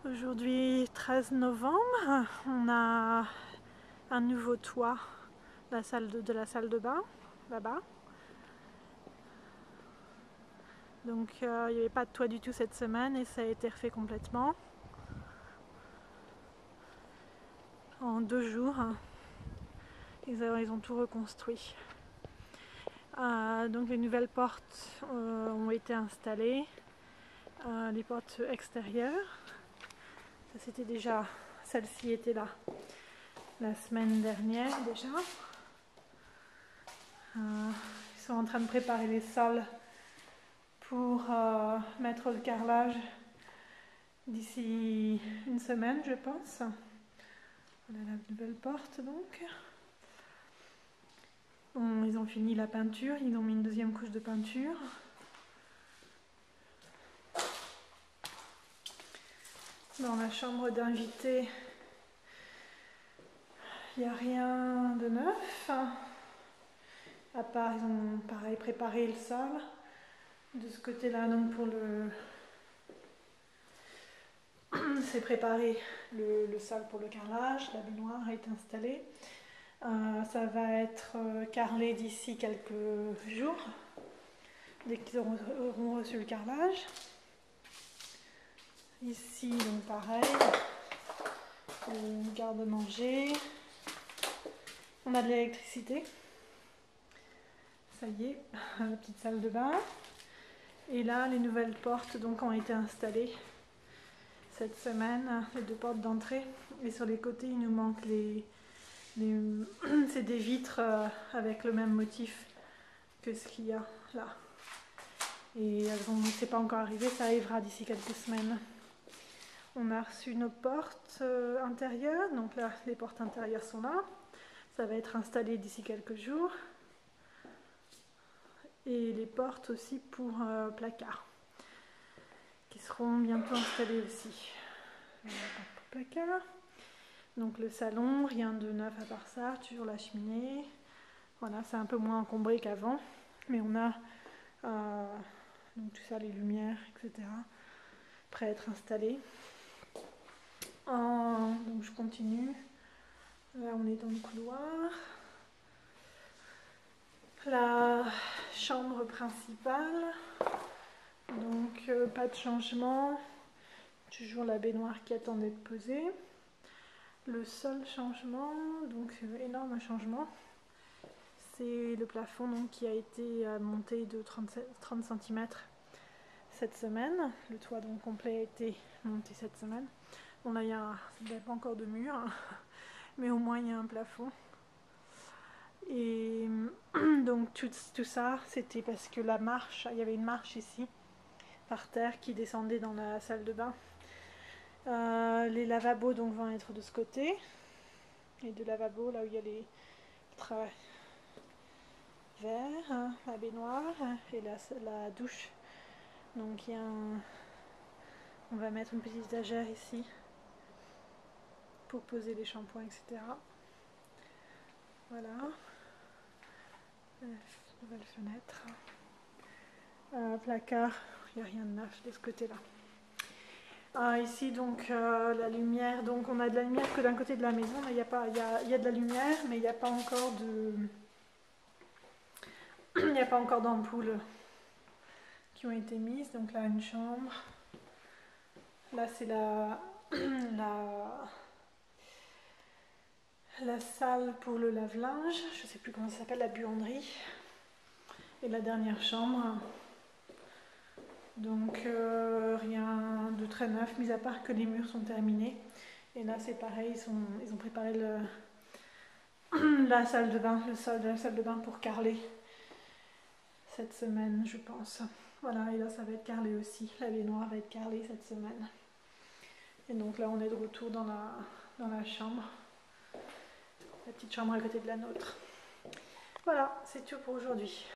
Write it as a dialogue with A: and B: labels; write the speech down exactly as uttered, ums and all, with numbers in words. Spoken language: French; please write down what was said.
A: Aujourd'hui treize novembre, on a un nouveau toit de la salle de, de, la salle de bain, là-bas. Donc euh, il n'y avait pas de toit du tout cette semaine et ça a été refait complètement. En deux jours, ils, ils ont tout reconstruit. Euh, donc les nouvelles portes euh, ont été installées, euh, les portes extérieures. Ça c'était déjà, celle-ci était là la semaine dernière déjà. Euh, ils sont en train de préparer les sols pour euh, mettre le carrelage d'ici une semaine, je pense. Voilà la nouvelle porte donc. Bon, ils ont fini la peinture, ils ont mis une deuxième couche de peinture. Dans la chambre d'invité, il n'y a rien de neuf. À part, ils ont pareil préparé le sol de ce côté-là, donc pour le. C'est préparé le, le sol pour le carrelage, la baignoire est installée. Euh, ça va être euh, carrelé d'ici quelques jours, dès qu'ils auront, auront reçu le carrelage. Ici, donc pareil, une garde-manger. On a de l'électricité. Ça y est, la petite salle de bain. Et là, les nouvelles portes donc, ont été installées cette semaine, les deux portes d'entrée. Et sur les côtés, il nous manque les... les c'est des vitres euh, avec le même motif que ce qu'il y a là. Et elles ont, c'est pas encore arrivé, ça arrivera d'ici quelques semaines. On a reçu nos portes euh, intérieures, donc là, les portes intérieures sont là. Ça va être installé d'ici quelques jours. Et les portes aussi pour euh, placard, qui seront bientôt installées aussi. Voilà, pour placard. Donc le salon, rien de neuf à part ça, toujours la cheminée. Voilà, c'est un peu moins encombré qu'avant, mais on a euh, donc tout ça, les lumières, et cetera, prêts à être installés. Euh, donc je continue. Là, on est dans le couloir. La chambre principale, donc euh, pas de changement, toujours la baignoire qui attend d'être posée. Le seul changement, donc énorme changement, c'est le plafond donc, qui a été euh, monté de trente centimètres cette semaine. Le toit donc complet a été monté cette semaine. Bon là il n'y a, a pas encore de mur, hein, mais au moins il y a un plafond. Et donc tout, tout ça, c'était parce que la marche, il y avait une marche ici, par terre, qui descendait dans la salle de bain. Euh, les lavabos donc vont être de ce côté. Les deux lavabos, là où il y a les travaux verts, hein, la baignoire et la, la douche. Donc il y a un... on va mettre une petite étagère ici pour poser les shampoings, et cetera. Voilà. Nouvelle fenêtre. Euh, placard, il n'y a rien de neuf de ce côté-là. Ah, ici donc euh, la lumière, donc on a de la lumière que d'un côté de la maison, il y a pas, il y a, il y a de la lumière, mais il n'y a pas encore de, il n'y a pas encore d'ampoules qui ont été mises. Donc là une chambre, là c'est la, la, la salle pour le lave-linge, je ne sais plus comment ça s'appelle, la buanderie, et la dernière chambre. Donc euh, rien de très neuf, mis à part que les murs sont terminés. Et là c'est pareil, ils, sont, ils ont préparé le, la salle de bain, le sol de la salle de bain pour carreler cette semaine, je pense. Voilà, et là ça va être carrelé aussi. La baignoire va être carrelée cette semaine. Et donc là on est de retour dans la, dans la chambre. La petite chambre à côté de la nôtre. Voilà, c'est tout pour aujourd'hui.